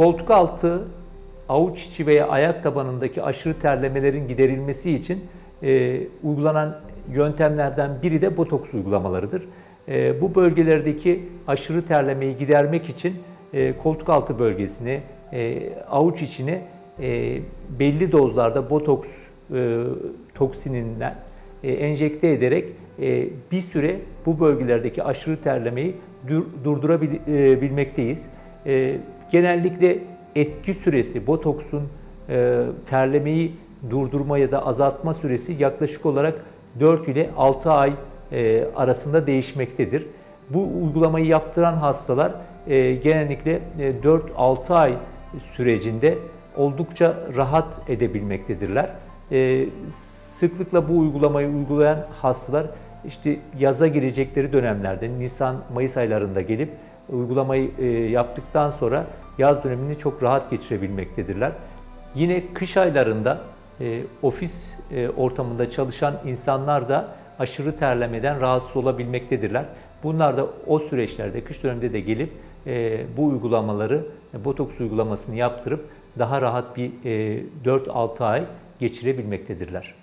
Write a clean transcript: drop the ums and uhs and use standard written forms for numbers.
Koltuk altı, avuç içi veya ayak tabanındaki aşırı terlemelerin giderilmesi için uygulanan yöntemlerden biri de botoks uygulamalarıdır. Bu bölgelerdeki aşırı terlemeyi gidermek için koltuk altı bölgesine, avuç içine belli dozlarda botoks toksininden enjekte ederek bir süre bu bölgelerdeki aşırı terlemeyi durdurabilmekteyiz. Genellikle etki süresi, botoksun terlemeyi durdurma ya da azaltma süresi yaklaşık olarak 4 ile 6 ay arasında değişmektedir. Bu uygulamayı yaptıran hastalar genellikle 4-6 ay sürecinde oldukça rahat edebilmektedirler. Sıklıkla bu uygulamayı uygulayan hastalar işte yaza girecekleri dönemlerde Nisan-Mayıs aylarında gelip uygulamayı yaptıktan sonra yaz dönemini çok rahat geçirebilmektedirler. Yine kış aylarında ofis ortamında çalışan insanlar da aşırı terlemeden rahatsız olabilmektedirler. Bunlar da o süreçlerde, kış döneminde de gelip bu uygulamaları, botoks uygulamasını yaptırıp daha rahat bir 4-6 ay geçirebilmektedirler.